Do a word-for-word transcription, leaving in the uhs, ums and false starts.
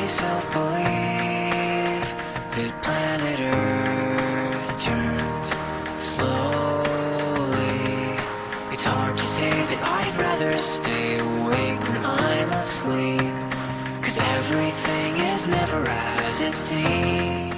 myself believe that planet Earth turns slowly. It's hard to say that I'd rather stay awake when I'm asleep, 'cause everything is never as it seems.